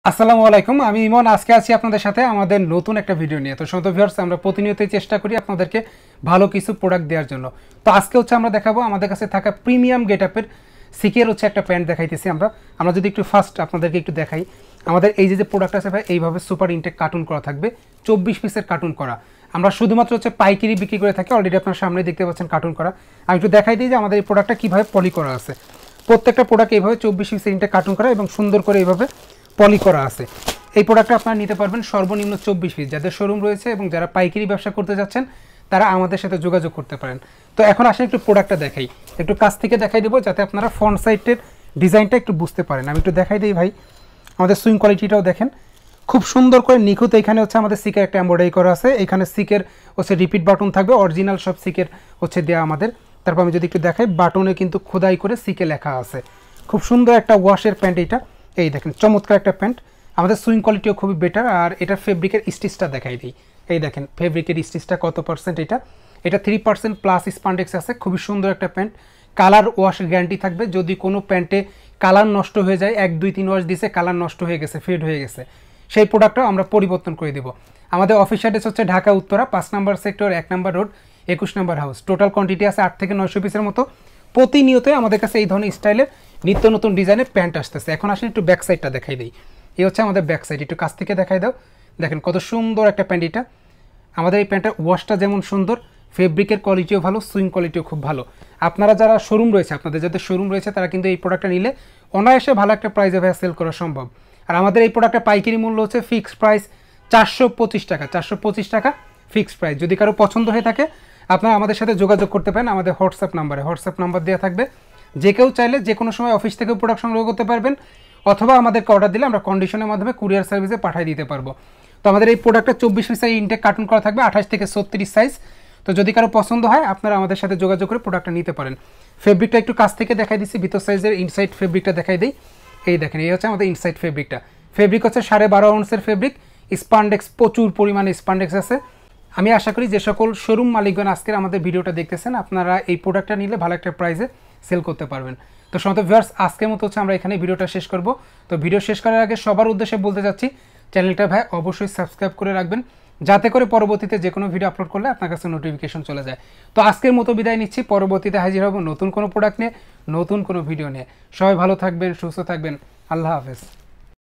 আসসালামু আলাইকুম, আমি ইমন। আজকে আছি আপনাদের সাথে আমাদের নতুন একটা ভিডিও নিয়ে। তো সমস্ত ভিউয়ার্স, আমরা প্রতিনিয়তই চেষ্টা করি আপনাদেরকে ভালো কিছু প্রোডাক্ট দেওয়ার জন্য। তো আজকে আমরা দেখাবো আমাদের কাছে থাকা প্রিমিয়াম গেটআপের সিকের একটা প্যান্ট দেখাইতেছি আমরা যদি একটু ফার্স্ট আপনাদেরকে একটু দেখাই। আমাদের এই যে প্রোডাক্ট আছে ভাই, এইভাবে সুপার ইনটেক কার্টুন করা থাকবে, 24 পিসের কার্টুন করা। আমরা শুধুমাত্র পাইকারি বিক্রি করে থাকি। অলরেডি আপনার সামনে দেখতে পাচ্ছেন কার্টুন করা। আমি একটু দেখাই দিই যে আমাদের এই প্রোডাক্টটা কীভাবে পলি করা আছে। প্রত্যেকটা প্রোডাক্ট এইভাবে 24 পিসের ইনটেক কার্টুন করা এবং সুন্দর করে এইভাবে পলি করা আছে। এই প্রোডাক্টটা আপনারা নিতে পারবেন সর্বনিম্ন 24 পিস। যাদের শোরুম রয়েছে এবং যারা পাইকারি ব্যবসা করতে যাচ্ছেন তারা আমাদের সাথে যোগাযোগ করতে পারেন। তো এখন আসলে একটু প্রোডাক্টটা দেখাই, একটু কাছ থেকে দেখাই দেবো যাতে আপনারা ফ্রন্ট সাইডের ডিজাইনটা একটু বুঝতে পারেন। আমি একটু দেখাই দিই ভাই, আমাদের সুইং কোয়ালিটিটাও দেখেন, খুব সুন্দর করে নিখুঁত। এখানে আমাদের সিকের একটা এমব্রয়ডারি করা আছে। এখানে সিকের রিপিট বাটন থাকবে, অরিজিনাল সব সিকের দেওয়া আমাদের। তারপর আমি যদি একটু দেখাই, বাটনে কিন্তু খোদাই করে সিকে লেখা আছে। খুব সুন্দর একটা ওয়াশের প্যান্ট এটা। এই দেখেন, চমৎকার একটা প্যান্ট। আমাদের সুইং কোয়ালিটিও খুবই বেটার। আর এটা ফেব্রিকের স্টিচটা দেখাই দিই। এই দেখেন ফেব্রিকের স্টিচটা কত পার্সেন্ট। এটা 3% প্লাস স্পান্ডেক্স আছে। খুবই সুন্দর একটা প্যান্ট। কালার ওয়াশের গ্যারান্টি থাকবে। যদি কোনো প্যান্টে কালার নষ্ট হয়ে যায়, 1-2-3 ওয়াশ দিয়েছে, কালার নষ্ট হয়ে গেছে, ফেড হয়ে গেছে, সেই প্রোডাক্টটাও আমরা পরিবর্তন করে দেবো। আমাদের অফিস অ্যাড্রেস ঢাকা উত্তরা 5 নম্বর সেক্টর, 1 নম্বর রোড, 21 নম্বর হাউস। টোটাল কোয়ান্টিটি আছে 8 থেকে 900 পিসের মতো। প্রতিনিয়তই আমাদের কাছে এই ধরনের স্টাইলের নিত্য নতুন ডিজাইনের প্যান্ট আসতেছে। এখন আসলে একটু ব্যাক সাইডটা দেখাই দিই। এই আমাদের ব্যাক সাইড, একটু কাছ থেকে দেখাই দাও। দেখেন কত সুন্দর একটা প্যান্ট এটা। আমাদের এই প্যান্টের ওয়াশটা যেমন সুন্দর, ফেব্রিকের কোয়ালিটিও ভালো, সুইং কোয়ালিটিও খুব ভালো। আপনারা যারা শোরুম রয়েছে, আপনাদের যাদের শোরুম রয়েছে, তারা কিন্তু এই প্রোডাক্টটা নিলে অনায়াসে ভালো একটা প্রাইসে ভাই সেল করা সম্ভব। আর আমাদের এই প্রোডাক্টের পাইকারি মূল্য হচ্ছে ফিক্সড প্রাইস 425 টাকা। 425 টাকা ফিক্সড প্রাইস। যদি কারো পছন্দ হয়ে থাকে আপনারা আমাদের সাথে যোগাযোগ করতে পারেন আমাদের হোয়াটসঅ্যাপ নাম্বার দেওয়া থাকবে। যে কেউ চাইলে যে কোনো সময় অফিস থেকে প্রোডাক্ট সংগ্রহ করতে পারবেন, অথবা আমাদেরকে অর্ডার দিলে আমরা কন্ডিশনের মাধ্যমে কুরিয়ার সার্ভিসে পাঠিয়ে দিতে পারবো। তো আমাদের এই প্রোডাক্টটা 24 পিসের ইনটেক কার্টুন করা থাকবে, 28 থেকে 36 সাইজ। তো যদি কারো পছন্দ হয় আপনারা আমাদের সাথে যোগাযোগ করে প্রোডাক্টটা নিতে পারেন। ফেব্রিকটা একটু কাছ থেকে দেখাই দিচ্ছি, ভিতর সাইজের ইনসাইড ফেব্রিকটা দেখাই দিই। এই দেখেন, এই আমাদের ইনসাইড ফেব্রিকটা। ফেব্রিক 12.5 আউন্সের ফেব্রিক। স্পান্ডেক্স, প্রচুর পরিমাণে স্পান্ডেক্স আছে। আমি আশা করি যে সকল শোরুম মালিকগণ আজকের আমাদের ভিডিওটা দেখতেছেন, আপনারা এই প্রোডাক্টটা নিলে ভালো একটা প্রাইসে সেল করতে পারবেন। তো সমস্ত ভিউয়ার্স, আজকের মতো আমরা এখানে ভিডিওটা শেষ করব। তো ভিডিও শেষ করার আগে সবার উদ্দেশ্যে বলতে চাচ্ছি, চ্যানেলটা ভাই অবশ্যই সাবস্ক্রাইব করে রাখবেন, যাতে করে পরবর্তীতে যে কোনো ভিডিও আপলোড করলে আপনার কাছে নোটিফিকেশন চলে যায়। তো আজকের মতো বিদায় নিচ্ছি, পরবর্তীতে হাজির হব নতুন কোনো প্রোডাক্ট নিয়ে, নতুন কোনো ভিডিও নিয়ে। সবাই ভালো থাকবেন, সুস্থ থাকবেন। আল্লাহ হাফেজ।